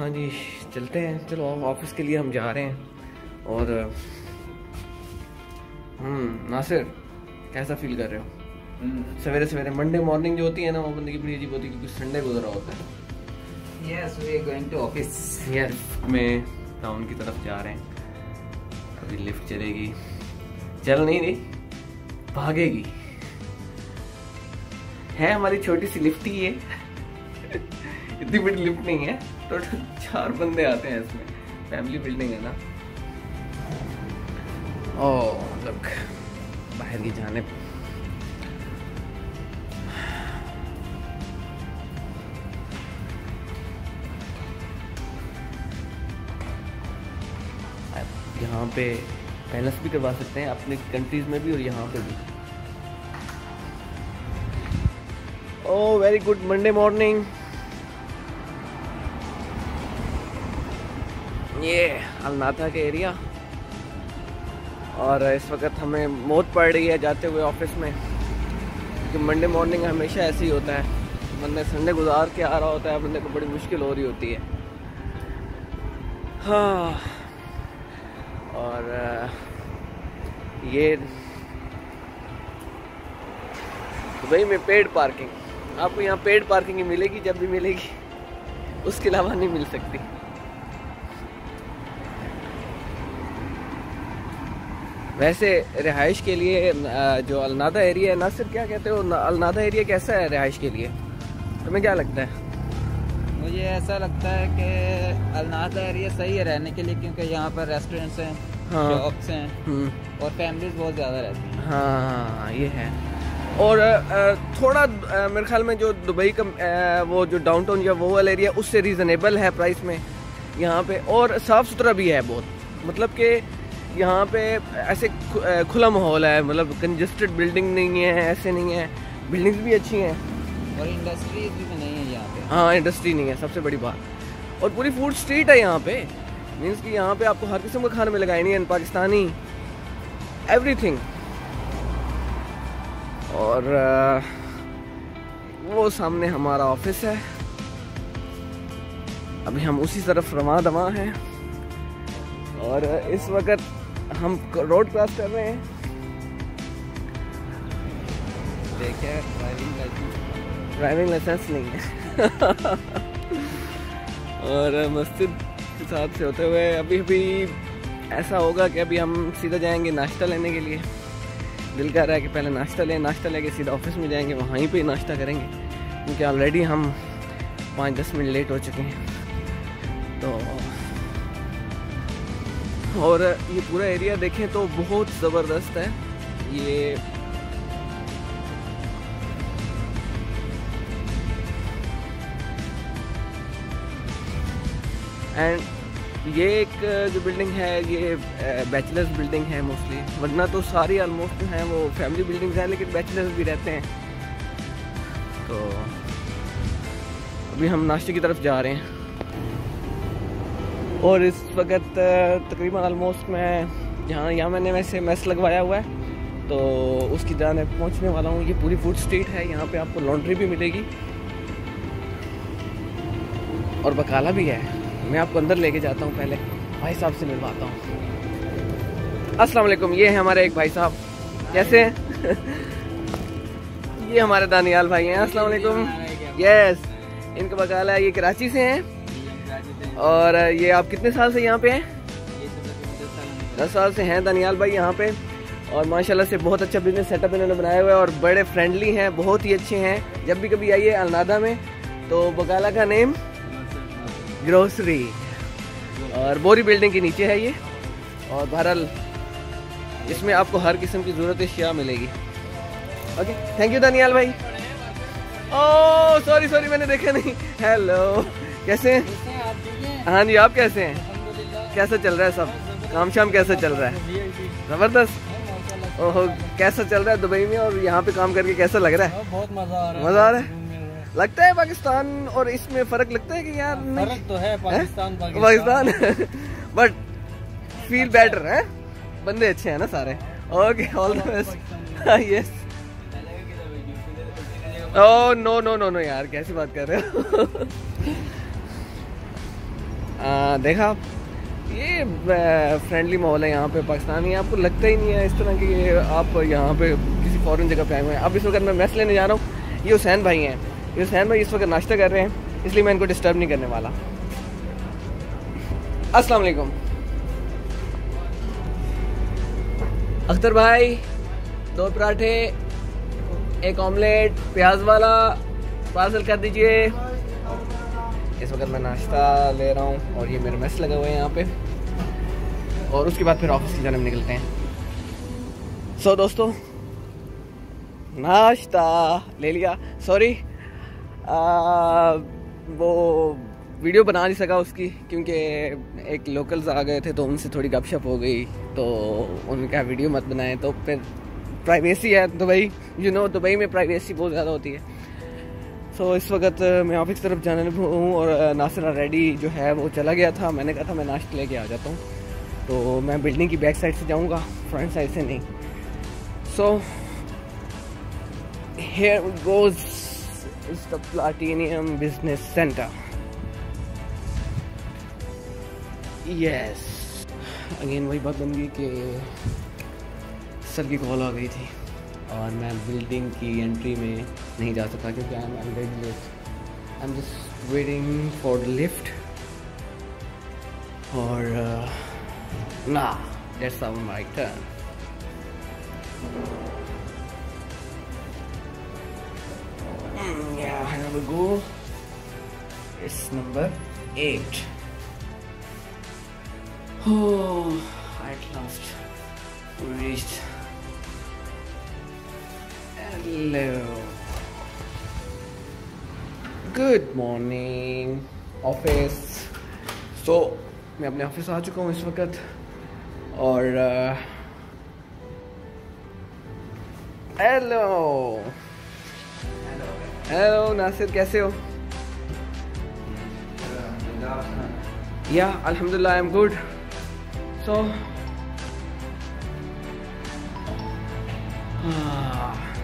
हाँ जी चलते हैं, चलो ऑफिस के लिए हम जा रहे हैं। और नासिर कैसा फील कर रहे हो? सवेरे सवेरे मंडे मॉर्निंग जो होती है ना वो बंदे की बड़ी अजीब होती है क्योंकि संडे गुजरा होता है। Yes we are going to office. Yes में टाउन की तरफ जा रहे हैं। अभी लिफ्ट चलेगी, चल नहीं रही, भागेगी। है हमारी छोटी सी लिफ्ट ही है इतनी बड़ी लिफ्ट नहीं है, टोटल 4 बंदे आते हैं इसमें, फैमिली बिल्डिंग है ना। ओह लुक, बाहर की जानिब यहाँ पे पैलेस भी करवा सकते हैं अपने कंट्रीज में भी और यहाँ पे भी। Oh very good Monday morning. ये अलनाथा के एरिया, और इस वक्त हमें मौत पड़ रही है जाते हुए ऑफिस में क्योंकि मंडे मॉर्निंग हमेशा ऐसे ही होता है। बंदे संडे गुजार के आ रहा होता है, बंदे को बड़ी मुश्किल हो रही होती है। हाँ, और ये दुबई में पेड पार्किंग, आपको यहाँ पेड पार्किंग ही मिलेगी जब भी मिलेगी, उसके अलावा नहीं मिल सकती। वैसे रिहाइश के लिए जो अलनादा एरिया है, नासिर क्या कहते हो, अलनादा एरिया कैसा है रिहाइश के लिए, तुम्हें क्या लगता है? मुझे ऐसा लगता है कि अलनादा एरिया सही है रहने के लिए क्योंकि यहाँ पर रेस्टोरेंट्स हैं, हाँ, शॉप्स हैं और फैमिलीज बहुत ज़्यादा रहती हैं। हाँ ये है। और थोड़ा मेरे ख्याल में जो दुबई का वो जो डाउनटाउन या वो वाला एरिया उससे रीज़नेबल है प्राइस में यहाँ पे, और साफ़ सुथरा भी है बहुत। मतलब कि यहाँ पे ऐसे खुला माहौल है, मतलब कंजस्टेड बिल्डिंग नहीं है, ऐसे नहीं है, बिल्डिंग्स भी अच्छी हैं और इंडस्ट्रीज भी नहीं है यहाँ पे। हाँ इंडस्ट्री नहीं है सबसे बड़ी बात, और पूरी फूड स्ट्रीट है यहाँ पे। मीन्स कि यहाँ पे आपको हर किस्म का खाना मिलेगा, इंडियन, पाकिस्तानी, एवरीथिंग। और वो सामने हमारा ऑफिस है, अभी हम उसी तरफ रवां दवा हैं और इस वक्त हम रोड क्रॉस कर रहे हैं। देखिए ड्राइविंग लाइसेंस नहीं है और मस्जिद के साथ से होते हुए अभी ऐसा होगा कि अभी हम सीधा जाएंगे नाश्ता लेने के लिए। दिल कर रहा है कि पहले नाश्ता लेके सीधा ऑफिस में जाएंगे, वहीं पे नाश्ता करेंगे क्योंकि ऑलरेडी हम 5-10 मिनट लेट हो चुके हैं। तो और ये पूरा एरिया देखें तो बहुत ज़बरदस्त है। ये एंड ये एक जो बिल्डिंग है ये बैचलर्स बिल्डिंग है मोस्टली, वरना तो सारी ऑलमोस्ट हैं वो फैमिली बिल्डिंग्स हैं, लेकिन बैचलर्स भी रहते हैं। तो अभी हम नाश्ते की तरफ जा रहे हैं और इस वक्त तकरीबन ऑलमोस्ट मैं यहाँ मैंने वैसे मेस लगवाया हुआ है तो उसकी जानिब पहुँचने वाला हूँ। ये पूरी फूड स्ट्रीट है, यहाँ पे आपको लॉन्ड्री भी मिलेगी और बकाला भी है। मैं आपको अंदर लेके जाता हूँ, पहले भाई साहब से मिलवाता हूँ। अस्सलाम वालेकुम, ये है हमारे एक भाई साहब, कैसे हैं? ये हमारे दानियाल भाई हैं। अस्सलाम वालेकुम। यस, इनका बकाला है, ये कराची से हैं। और ये आप कितने साल से यहाँ पे हैं? 10 साल से हैं दानियाल भाई यहाँ पे, और माशाल्लाह से बहुत अच्छा बिजनेस सेटअप इन्होंने बनाया हुआ है और बड़े फ्रेंडली हैं, बहुत ही अच्छे हैं। जब भी कभी आइए अलनादा में तो बकाला का नेम ग्रोसरी, और बोरी बिल्डिंग के नीचे है ये। और बहरहाल इसमें आपको हर किस्म की ज़रूरत अशिया मिलेगी। ओके, थैंक यू दानियाल भाई। ओह सॉरी मैंने देखा नहीं। हेलो, कैसे हैं? हाँ जी, आप कैसे हैं? कैसा चल रहा है सब काम शाम, कैसा चल रहा है? ज़बरदस्त। ओह, कैसा चल रहा है दुबई में और यहाँ पे काम करके कैसा लग रहा है? बहुत मजा आ रहा है। लगता है पाकिस्तान और इसमें फर्क लगता है कि यार फर्क तो है, पाकिस्तान बट फील बेटर है, बंदे अच्छे हैं ना सारे। Okay, all the best. Yes. Oh no यार, कैसी बात कर रहे हो? हाँ देखा आप, ये फ्रेंडली माहौल है यहाँ पे पाकिस्तानी, आपको लगता ही नहीं है इस तरह कि आप यहाँ पे किसी फॉरेन जगह पे आए हुए हैं। अब इस वक्त मैं मेस लेने जा रहा हूँ, ये हुसैन भाई हैं, ये हुसैन भाई इस वक्त नाश्ता कर रहे हैं, इसलिए मैं इनको डिस्टर्ब नहीं करने वाला। अस्सलाम वालेकुम। अख्तर भाई 2 पराठे, 1 ऑमलेट प्याज वाला पार्सल कर दीजिए। इस वक्त मैं नाश्ता ले रहा हूँ और ये मेरे मेस लगे हुए हैं यहाँ पे, और उसके बाद फिर ऑफिस की जाने में निकलते हैं। सो दोस्तों, नाश्ता ले लिया। सॉरी वो वीडियो बना नहीं सका उसकी, क्योंकि एक लोकल्स आ गए थे तो उनसे थोड़ी गपशप हो गई, तो उन्होंने कहा वीडियो मत बनाएं। तो फिर प्राइवेसी है दुबई, दुबई में प्राइवेसी बहुत ज़्यादा होती है। सो इस वक्त मैं ऑफिस की तरफ जाने हूँ और नासिर रेडी जो है वो चला गया था। मैंने कहा था मैं नाश्ता लेके आ जाता हूँ, तो मैं बिल्डिंग की बैक साइड से जाऊँगा, फ्रंट साइड से नहीं। So here goes is the platinum business centre. Yes, again वही बात बन गई कि सर की कॉल आ गई थी और मैं बिल्डिंग की एंट्री में नहीं जा सकता क्योंकि I am very late. I am just waiting for the lift और ना that's my turn. Yeah, here we go. It's number 8. Oh, at last we reached. Hello. Good morning, office. So, मैं अपने office आ चुका हूँ इस वक्त और hello hello Nasir, कैसे हो? या अल्हम्दुलिल्लाह आई एम गुड। सो